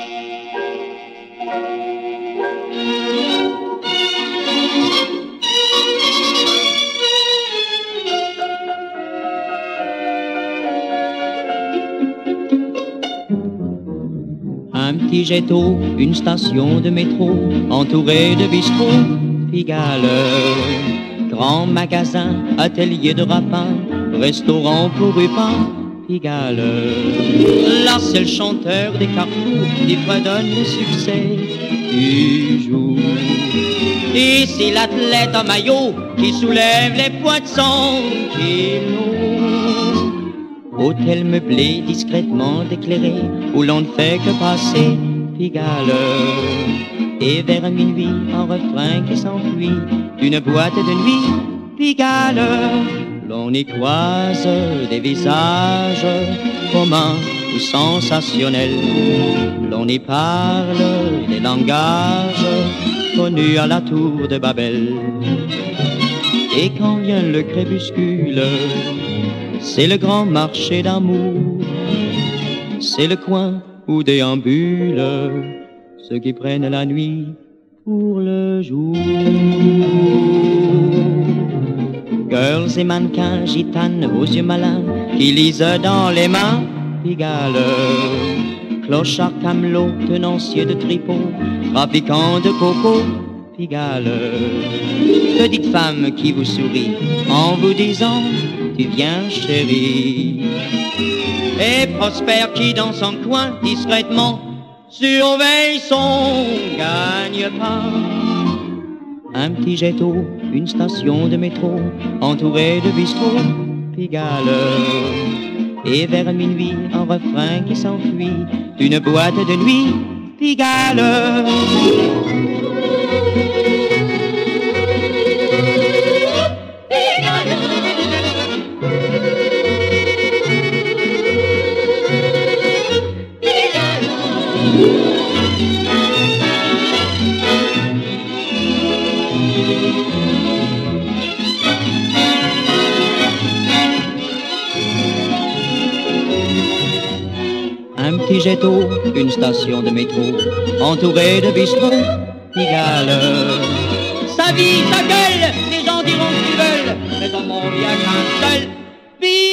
Un petit jet d'eau, une station de métro, entourée de bistrots, Pigalle. Grand magasin, atelier de rapin, restaurant pour rupins, Pigalle. Là c'est le chanteur des carrefours qui fredonne le succès du jour. Ici l'athlète en maillot qui soulève les poids de 100 kilos. Hôtel meublé, discrètement éclairé, où l'on ne fait que passer, Pigalle. Et vers minuit, un refrain qui s'enfuit d'une boîte de nuit, Pigalle. L'on y croise des visages communs ou sensationnels. L'on y parle des langages connus à la tour de Babel. Et quand vient le crépuscule, c'est le grand marché d'amour, c'est le coin où déambulent ceux qui prennent la nuit pour le jour. Girls et mannequins, gitanes aux yeux malins, qui lisent dans les mains, Pigalle. Clochards, camelots, tenanciers de tripots, trafiquants de coco, Pigalle. Petite femme qui vous sourit en vous disant tu viens chérie. Et Prosper qui dans son coin discrètement surveille son gagne-pain. Un petit jet d'eau, une station de métro, entourée de bistrots, Pigalle. Et vers minuit, un refrain qui s'enfuit d'une boîte de nuit, Pigalle. Un petit jet d'eau, une station de métro, entourée de bistrots, Pigalle. Sa vie, sa gueule, les gens diront ce qu'ils veulent, mais dans mon monde, il n'y a qu'un seul Pigalle.